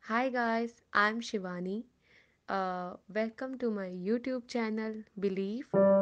Hi guys, I'm Shivani. Welcome to my YouTube channel Believe.